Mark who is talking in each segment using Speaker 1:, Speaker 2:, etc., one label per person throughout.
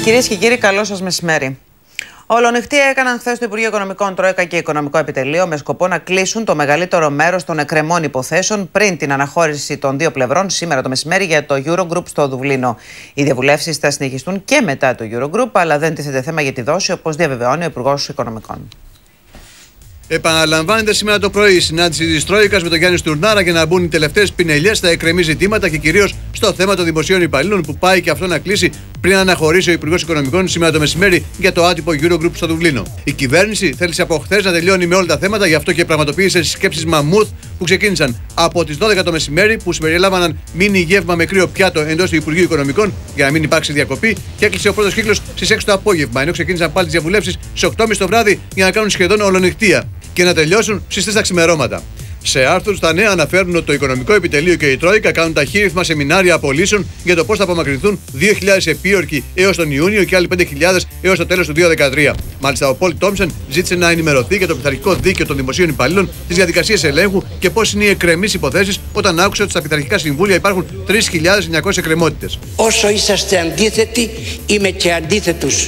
Speaker 1: Κυρίες και κύριοι, καλό σας μεσημέρι. Ολονυχτία έκαναν χθες το Υπουργείο Οικονομικών Τρόικα και Οικονομικό Επιτελείο με σκοπό να κλείσουν το μεγαλύτερο μέρος των εκκρεμών υποθέσεων πριν την αναχώρηση των δύο πλευρών σήμερα το μεσημέρι για το Eurogroup στο Δουβλίνο. Οι διαβουλεύσεις θα συνεχιστούν και μετά το Eurogroup, αλλά δεν τίθεται θέμα για τη δόση, όπως διαβεβαιώνει ο Υπουργός Οικονομικών.
Speaker 2: Επαναλαμβάνεται σήμερα το πρωί η συνάντηση της Τρόικας με τον Γιάννη Στουρνάρα για να μπουν οι τελευταίες πινελιές στα εκκρεμή ζητήματα και κυρίως στο θέμα των δημοσίων υπαλλήλων που πάει και αυτό να κλείσει πριν αναχωρήσει ο Υπουργός Οικονομικών σήμερα το μεσημέρι για το άτυπο Eurogroup στο Δουβλίνο. Η κυβέρνηση θέλησε από χθες να τελειώνει με όλα τα θέματα, γι' αυτό και πραγματοποίησε συσκέψεις μαμούθ που ξεκίνησαν από τις 12 το μεσημέρι, που συμπεριλάμβαναν μίνι γεύμα με κρύο πιάτο εντός του Υπουργείου Οικονομικών για να μην υπάρξει διακοπή, και έκλεισε ο πρώτος κύκλος στις 6 το απόγευμα, ενώ ξεκίνησαν πάλι τις διαβουλεύσεις στις 8.30 το βράδυ για να κάνουν σχεδόν ολονυχτία και να τελειώσουν στις 3 τα ξημερώματα. Σε άρθρους τα νέα αναφέρουν ότι το Οικονομικό Επιτελείο και η Τρόικα κάνουν ταχύρυθμα σεμινάρια απολύσεων για το πώς θα απομακρυνθούν 2.000 επίορκοι έως τον Ιούνιο και άλλοι 5.000 έως το τέλος του 2013. Μάλιστα, ο Πολ Τόμψεν ζήτησε να ενημερωθεί για το πειθαρχικό δίκαιο των δημοσίων υπαλλήλων, τις διαδικασίες ελέγχου και πώς είναι οι εκκρεμείς υποθέσεις, όταν άκουσε ότι στα πειθαρχικά συμβούλια υπάρχουν 3.900 εκκρεμότητες.
Speaker 3: Όσο είσαστε αντίθετοι, είμαι και αντίθετος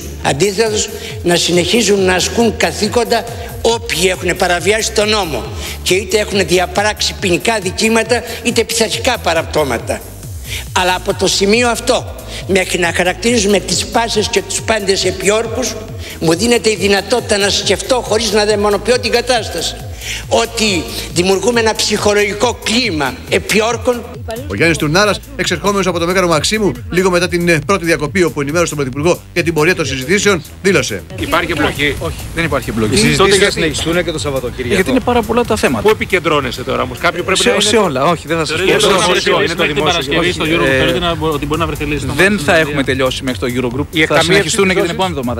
Speaker 3: να συνεχίζουν να ασκούν καθήκοντα όποιοι έχουν παραβιάσει τον νόμο και είτε έχουν διαπράξει ποινικά δικήματα είτε πειθαρχικά παραπτώματα. Αλλά από το σημείο αυτό μέχρι να χαρακτηρίζουμε τις πάσες και τους πάντες επιόρκους, μου δίνεται η δυνατότητα να σκεφτώ, χωρίς να δαιμονοποιώ την κατάσταση, ότι δημιουργούμε ένα ψυχολογικό κλίμα επιόρκων.
Speaker 2: Ο Γιάννης Τουρνάρας, εξερχόμενος από το Μέγαρο Μαξίμου λίγο μετά την πρώτη διακοπή, όπου ενημέρωσε τον Πρωθυπουργό για την πορεία των συζητήσεων, δήλωσε:
Speaker 4: Υπάρχει εμπλοκή?
Speaker 5: Όχι, δεν υπάρχει εμπλοκή.
Speaker 4: Οι
Speaker 5: συζητήσεις θα συνεχιστούν και το Σαββατοκύριακο. Γιατί είναι πάρα πολλά τα θέματα.
Speaker 4: Πού επικεντρώνεσαι τώρα όμως? Κάποιο πρέπει να είναι.
Speaker 5: Σε όλα, όχι, δεν θα σας πω.
Speaker 4: Είναι το δημόσιο. Ότι μπορεί να βρεθεί λύση.
Speaker 5: Δεν θα έχουμε τελειώσει μέχρι το Eurogroup. Θα συνεχιστούν και την επόμενη εβδομάδα.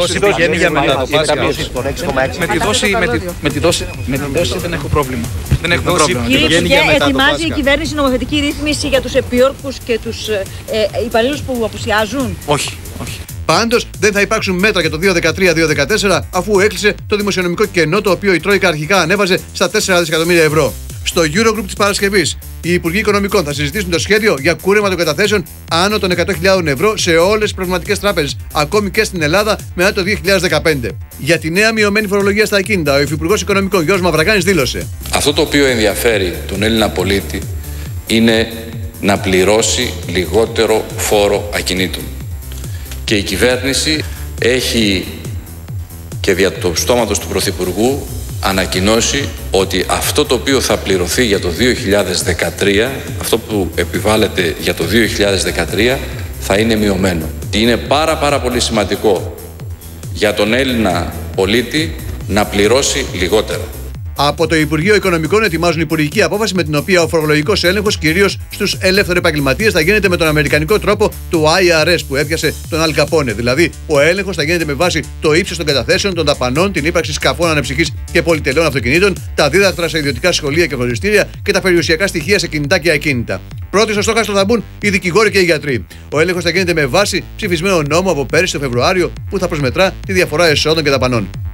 Speaker 5: Με τη δόση δεν έχω πρόβλημα.
Speaker 6: Κύριε Υπουργέ, ετοιμάζει η κυβέρνηση νομοθετική ρύθμιση για τους επιόρκους και τους υπαλλήλους που απουσιάζουν?
Speaker 5: Όχι.
Speaker 2: Πάντως δεν θα υπάρξουν μέτρα για το 2013-2014, αφού έκλεισε το δημοσιονομικό κενό, το οποίο η Τρόικα αρχικά ανέβαζε στα 4 δισεκατομμύρια ευρώ. Στο Eurogroup της Παρασκευής, οι Υπουργοί Οικονομικών θα συζητήσουν το σχέδιο για κούρεμα των καταθέσεων άνω των 100.000 ευρώ σε όλες τις πραγματικές τράπεζες, ακόμη και στην Ελλάδα μετά το 2015. Για τη νέα μειωμένη φορολογία στα ακίνητα, ο Υφυπουργός Οικονομικών Γιώργος Μαυρακάνης δήλωσε:
Speaker 7: Αυτό το οποίο ενδιαφέρει τον Έλληνα πολίτη είναι να πληρώσει λιγότερο φόρο ακινήτων. Και η κυβέρνηση έχει και δια του στόματος του Πρωθυπουργού ανακοινώσει ότι αυτό το οποίο θα πληρωθεί για το 2013, αυτό που επιβάλλεται για το 2013, θα είναι μειωμένο. Είναι πάρα πολύ σημαντικό για τον Έλληνα πολίτη να πληρώσει λιγότερα.
Speaker 2: Από το Υπουργείο Οικονομικών ετοιμάζουν υπουργική απόφαση με την οποία ο φορολογικός έλεγχος, κυρίως στους ελεύθερους επαγγελματίες, θα γίνεται με τον αμερικανικό τρόπο του IRS που έπιασε τον Αλ Καπόνε. Δηλαδή, ο έλεγχος θα γίνεται με βάση το ύψος των καταθέσεων, των δαπανών, την ύπαρξη σκαφών ανεψυχής και πολυτελών αυτοκινήτων, τα δίδακτρα σε ιδιωτικά σχολεία και φροντιστήρια και τα περιουσιακά στοιχεία σε κινητά και ακίνητα. Πρώτοι στο στόχαστρο θα μπουν οι δικηγόροι και οι γιατροί. Ο έλεγχος θα γίνεται με βάση ψηφισμένο νόμο από πέρυσι το Φεβρουάριο, που θα προσμετρά τη διαφορά εσόδων και δαπανών.